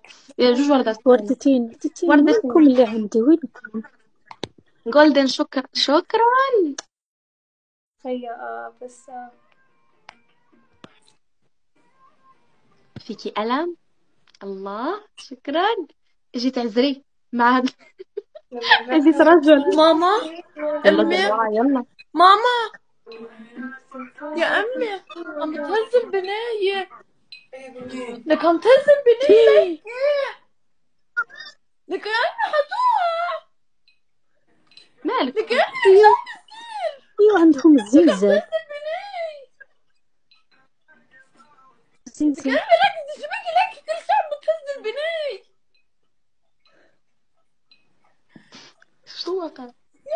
جوج وردات ثانية. وردتين وينكم وردتين. اللي عندي؟ وينكم؟ جولدن، شكرا. هيا بس فيكي قلم. الله، شكرا. اجي تعزري مع اجيت رجل. ماما. يلا أمي. دلوعة يلا. ماما يا أمي، عم تهز البناية. لك عم تهز البناية. في لك يا أمي حتوقع. مالك؟ لك يا أمي لك شو ايوه عم بيصير. ايوه، عندهم لك عم الزلزال. تهز البناية. لك يا زلزال. أمي ركزي، شو بكي لك كل شي عم بتهز البناية. شو وقع؟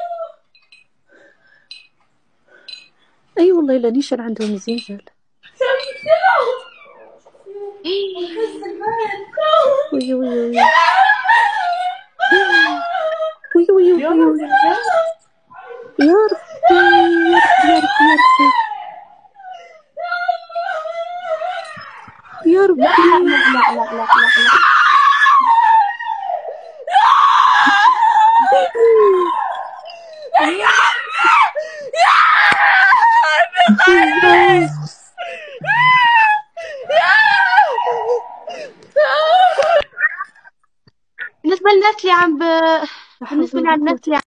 اي والله لانيشان عندهم زلزال. عم تهز البيت. وي وي وي وي وي وي يلا وي. زلزال. يا ربي يا ربي يا ربي يا ربي يا لا ربي. لا لا لا لا لا لا. يا الله. بالنسبة للناس اللي عم لا حول بالنسبة ولا للناس قوة. اللي